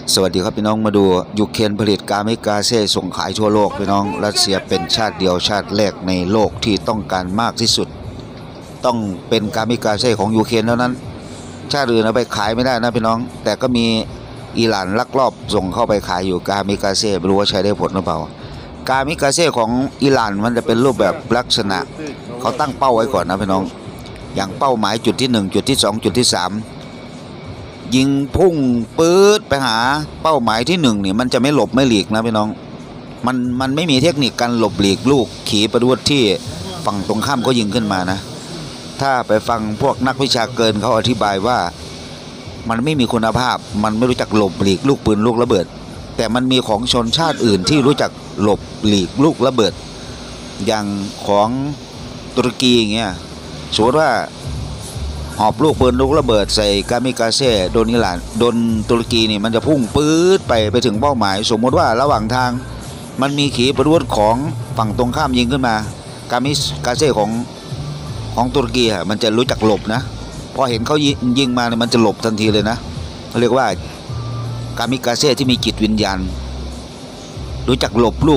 สวัสดีครับพี่น้องมาดูยูเครนผลิตกาเมกาเซ่ส่งขายทั่วโลกพี่น้องรัสเซียเป็นชาติเดียวชาติแรกในโลกที่ต้องการมากที่สุดต้องเป็นกาเมกาเซ่ของยูเครนเท่านั้นชาติอื่นเอาไปขายไม่ได้นะพี่น้องแต่ก็มีอิหร่านลักลอบส่งเข้าไปขายอยู่กาเมกาเซ่ไม่รู้ว่าใช้ได้ผลหรือเปล่ากาเมกาเซ่ของอิหร่านมันจะเป็นรูปแบบลักษณะเขาตั้งเป้าไว้ก่อนนะพี่น้องอย่างเป้าหมายจุดที่1จุดที่2จุดที่3ยิงพุ่งปื๊ดไปหาเป้าหมายที่1นี่มันจะไม่หลบไม่หลีกนะพี่น้องมันไม่มีเทคนิคการหลบหลีกลูกขีปนาวุธที่ฝั่งตรงข้ามก็ยิงขึ้นมานะถ้าไปฟังพวกนักวิชาการเขาอธิบายว่ามันไม่มีคุณภาพมันไม่รู้จักหลบหลีกลูกปืนลูกระเบิดแต่มันมีของชนชาติอื่นที่รู้จักหลบหลีกลูกระเบิดอย่างของตุรกีอย่างเงี้ยสมมติว่าหอบลูกปืนลูกระเบิดใส่กาเมกาเซ่โดนอิหร่านโดนตุรกีนี่มันจะพุ่งปื๊ดไปถึงเป้าหมายสมมติว่าระหว่างทางมันมีขีปนาวุธของฝั่งตรงข้ามยิงขึ้นมากาเมกาเซ่ของตุรกีมันจะรู้จักหลบนะพอเห็นเขายิงมาเนี่ยมันจะหลบทันทีเลยนะเขาเรียกว่ากาเมกาเซ่ที่มีจิตวิญญาณรู้จักหลบลูก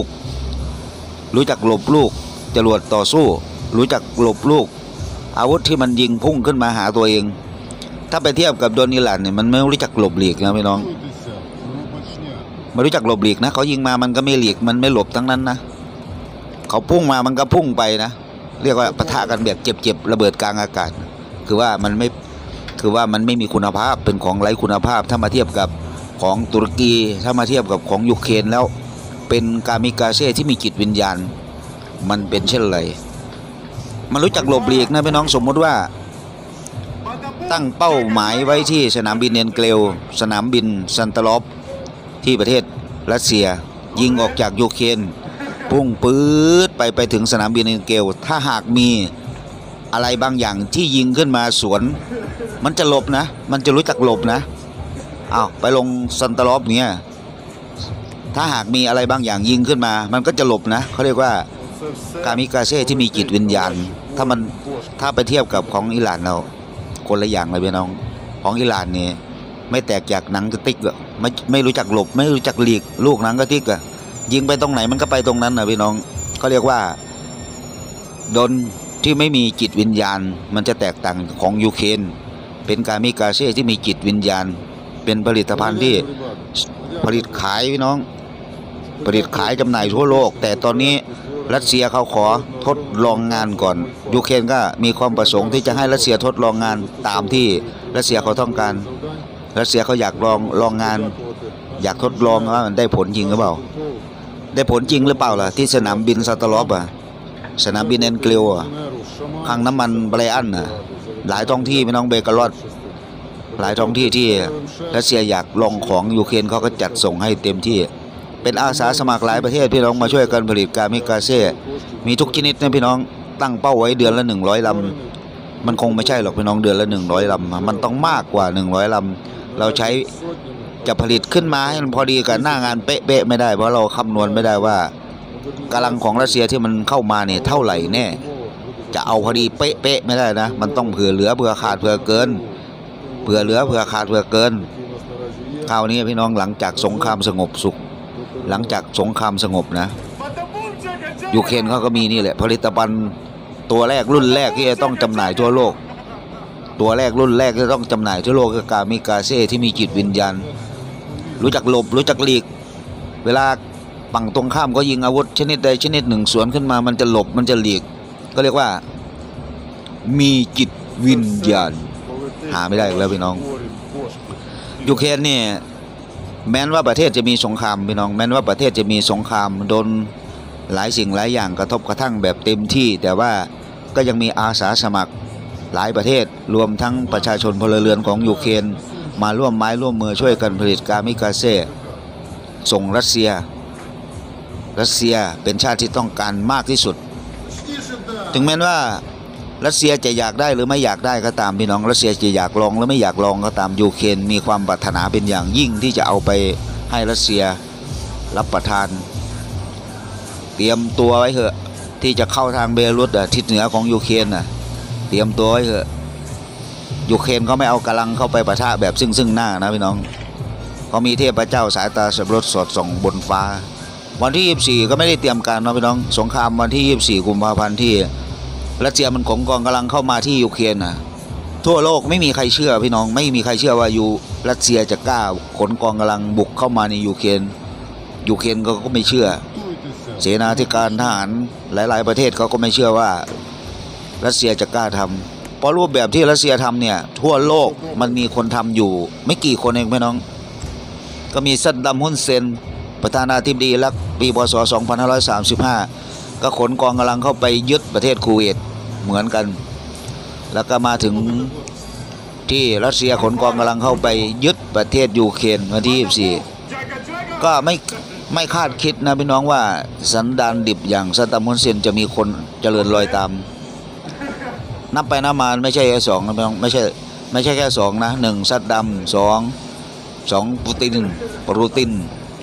จรวดต่อสู้รู้จักหลบลูกอาวุธที่มันยิงพุ่งขึ้นมาหาตัวเองถ้าไปเทียบกับโดนอิหร่านเนี่ยมันไม่รู้จักหลบหลีกนะพี่น้องไม่รู้จักหลบหลีกนะเขายิงมามันก็ไม่หลีกมันไม่หลบทั้งนั้นนะเขาพุ่งมามันก็พุ่งไปนะเรียกว่าปะทะกันแบบเจ็บระเบิดกลางอากาศคือว่ามันไม่มีคุณภาพเป็นของไร้คุณภาพถ้ามาเทียบกับของตุรกีถ้ามาเทียบกับของยูเครนแล้วเป็นกาเมกาเซ่ที่มีจิตวิญญาณมันเป็นเช่นไรมันรู้จักหลบหลีกนะพี่น้องสมมติว่าตั้งเป้าหมายไว้ที่สนามบินเอนเกลวสนามบินซันตลอฟที่ประเทศรัสเซียยิงออกจากยูเครนพุ่งปื๊ดไปถึงสนามบินเอนเกลวถ้าหากมีอะไรบางอย่างที่ยิงขึ้นมาสวนมันจะหลบนะมันจะรู้จักหลบนะไปลงซันตลอฟเนี่ยถ้าหากมีอะไรบางอย่างยิงขึ้นมามันก็จะหลบนะเขาเรียกว่ากาเมกาเซ่ที่มีจิตวิญญาณถ้าไปเทียบกับของอิหร่านเราคนละอย่างเลยพี่น้องของอิหร่านนี่ไม่แตกจากหนังกระติกอะไม่รู้จักหลบไม่รู้จักหลีกลูกหนังกระติกอะยิงไปตรงไหนมันก็ไปตรงนั้นนะพี่น้องเขาเรียกว่าโดนที่ไม่มีจิตวิญญาณมันจะแตกต่างของยูเครนเป็นกาเมกาเซ่ที่มีจิตวิญญาณเป็นผลิตภัณฑ์ที่ผลิตขายพี่น้องผลิตขายจำหน่ายทั่วโลกแต่ตอนนี้รัสเซียเขาขอทดลองงานก่อนยูเครนก็มีความประสงค์ที่จะให้รัสเซียทดลองงานตามที่รัสเซียเขาต้องการรัสเซียเขาอยากลองงานอยากทดลองว่ามันได้ผลจริงหรือเปล่าได้ผลจริงหรือเปล่าล่ะที่สนามบินซัตตลอฟสนามบินเอนเกลวคลังน้ำมันไบรอันหลายท้องที่พี่น้องเบการอดหลายท้องที่ที่รัสเซียอยากลองของยูเครนเขาก็จัดส่งให้เต็มที่เป็นอาสาสมัครหลายประเทศพี่น้องมาช่วยกันผลิตกาเมกาเซ่มีทุกชนิดนะพี่น้องตั้งเป้าไว้เดือนละ100 ลำมันคงไม่ใช่หรอกพี่น้องเดือนละ100 ลำมันต้องมากกว่า100 ลำเราใช้จะผลิตขึ้นมาให้มันพอดีกับหน้างานเป๊ะไม่ได้เพราะเราคำนวณไม่ได้ว่ากำลังของรัสเซียที่มันเข้ามาเนี่ยเท่าไหร่แน่จะเอาพอดีเป๊ะไม่ได้นะมันต้องเผื่อเหลือเผื่อขาดเผื่อเกินเผื่อเหลือเผื่อขาดเผื่อเกินคราวนี้พี่น้องหลังจากสงครามสงบสุขหลังจากสงครามสงบนะยูเครนเขาก็มีนี่แหละผลิตภัณฑ์ตัวแรกรุ่นแรกที่จะต้องจำหน่ายทั่วโลกตัวแรกรุ่นแรกที่ต้องจำหน่ายทั่วโลกคือกาเมกาเซ่ที่มีจิตวิญญาณรู้จักหลบรู้จักหลีกเวลาฝั่งตรงข้ามก็ยิงอาวุธชนิดใดชนิดหนึ่งสวนขึ้นมามันจะหลบมันจะหลีกก็เรียกว่ามีจิตวิญญาณหาไม่ได้แล้วพี่น้องยูเครนเนี่ยแม้ว่าประเทศจะมีสงครามพี่น้องแม้ว่าประเทศจะมีสงครามโดนหลายสิ่งหลายอย่างกระทบกระทั่งแบบเต็มที่แต่ว่าก็ยังมีอาสาสมัครหลายประเทศรวมทั้งประชาชนพลเรือนของยูเครนมาร่วมไม้ร่วมมือช่วยกันผลิตกาเมกาเซ่ส่งรัสเซียเป็นชาติที่ต้องการมากที่สุดถึงแม้ว่ารัสเซียจะอยากได้หรือไม่อยากได้ก็ตามพี่น้องรัสเซียจะอยากลองหรือไม่อยากลองก็ตามยูเครนมีความปรารถนาเป็นอย่างยิ่งที่จะเอาไปให้รัสเซียรับประทานเตรียมตัวไว้เถอะที่จะเข้าทางเบลารุสทิศเหนือของยูเครนเตรียมตัวไว้เถอะยูเครนเขาไม่เอากำลังเข้าไปปะทะแบบซึ่งหน้านะพี่น้องเขามีเทพเจ้าสายตาสับปะรดสอดส่องบนฟ้าวันที่24ก็ไม่ได้เตรียมการนะพี่น้องสงครามวันที่24กุมภาพันธ์ที่รัสเซียมันขนกองกำลังเข้ามาที่ยูเครนนะทั่วโลกไม่มีใครเชื่อพี่น้องไม่มีใครเชื่อว่ารัสเซียจะกล้าขนกองกำลังบุกเข้ามาในยูเครนก็ไม่เชื่อเสนาธิการทหารหลายๆประเทศเขาก็ไม่เชื่อว่ารัสเซียจะกล้าทำเพราะรูปแบบที่รัสเซียทำเนี่ยทั่วโลกมันมีคนทำอยู่ไม่กี่คนเองพี่น้องก็มีซัดดัม ฮุสเซนประธานาธิบดีรักปีพ.ศ. 2535ก็ขนกองกำลังเข้าไปยึดประเทศคูเวตเหมือนกันแล้วก็มาถึงที่รัสเซียขนกองกำลังเข้าไปยึดประเทศยูเครนวันที่24ก็ไม่คาดคิดนะพี่น้องว่าสันดานดิบอย่างซัดดัม ฮุสเซนจะมีคนเจริญรอยตามนับไปนับมาไม่ใช่แค่สองนะพี่น้องไม่ใช่แค่สองนะหนึ่งซัดดัมสองปูติน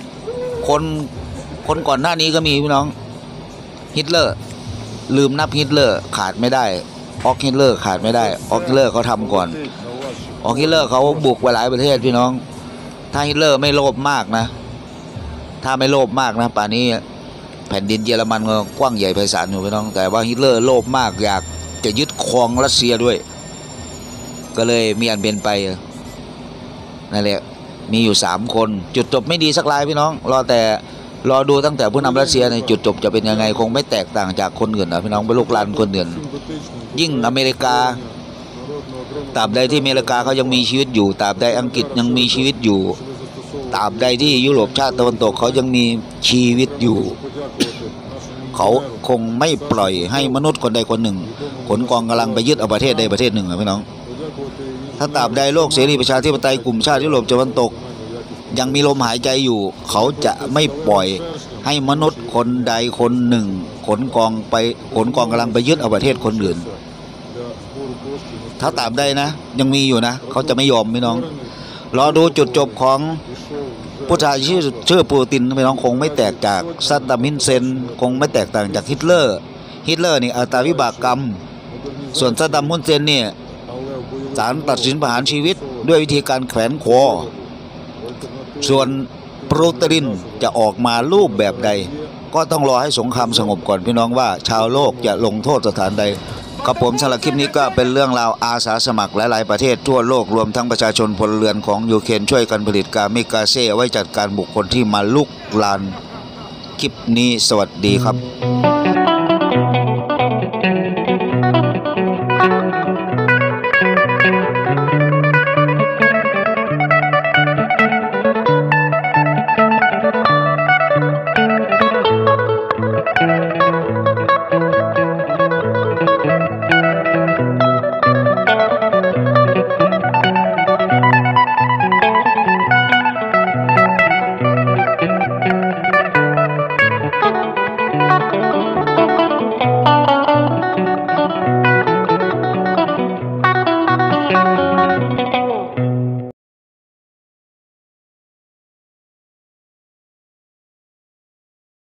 คนก่อนหน้านี้ก็มีพี่น้องฮิตเลอร์ลืมนับฮิตเลอร์ขาดไม่ได้ออกฮิตเลอร์ขาดไม่ได้ออกฮิตเลอร์เขาทำก่อนออกฮิตเลอร์เขาบุกไปหลายประเทศพี่น้องถ้าฮิตเลอร์ไม่โลภมากนะถ้าไม่โลภมากนะป่านนี้แผ่นดินเยอรมันก็กว้างใหญ่ไพศาลอยู่พี่น้องแต่ว่าฮิตเลอร์โลภมากอยากจะยึดครองรัสเซียด้วยก็เลยมีอันเป็นไปนั่นแหละมีอยู่3คนจุดจบไม่ดีสักรายพี่น้องรอดูตั้งแต่ผู้นำรัสเซียในจุดจบจะเป็นยังไงคงไม่แตกต่างจากคนอื่นนะพี่น้องเป็นลูกหลานคนอื่นยิ่งอเมริกาตราบใดที่อเมริกาเขายังมีชีวิตอยู่ตราบใดอังกฤษยังมีชีวิตอยู่ตราบใดที่ยุโรปชาติตะวันตกเขายังมีชีวิตอยู่เขาคงไม่ปล่อยให้มนุษย์คนใดคนหนึ่งขนกองกำลังไปยึดเอาประเทศใดประเทศหนึ่งนะพี่น้องถ้าตราบใดโลกเสรีประชาธิปไตยกลุ่มชาติยุโรปตะวันตกยังมีลมหายใจอยู่เขาจะไม่ปล่อยให้มนุษย์คนใดคนหนึ่งขนกองกำลังไปยึดเอาประเทศคนอื่นถ้าตราบใดนะยังมีอยู่นะเขาจะไม่ยอมพี่น้องรอดูจุดจบของผู้ชายชื่อปูตินพี่น้องคงไม่แตกจากซัดดัม ฮุสเซนคงไม่แตกต่างจากฮิตเลอร์นี่อัตราวิบากกรรมส่วนซัดดัม ฮุสเซนเนี่ยศาลตัดสินประหารชีวิตด้วยวิธีการแขวนคอส่วนปูตินจะออกมารูปแบบใดก็ต้องรอให้สงครามสงบก่อนพี่น้องว่าชาวโลกจะลงโทษสถานใดครับผมสำหรับคลิปนี้ก็เป็นเรื่องราวอาสาสมัครหลายๆประเทศทั่วโลกรวมทั้งประชาชนพลเรือนของยูเครนช่วยกันผลิตกาเมกาเซ่ไว้จัดการบุคคลที่มาลุกลานคลิปนี้สวัสดีครับ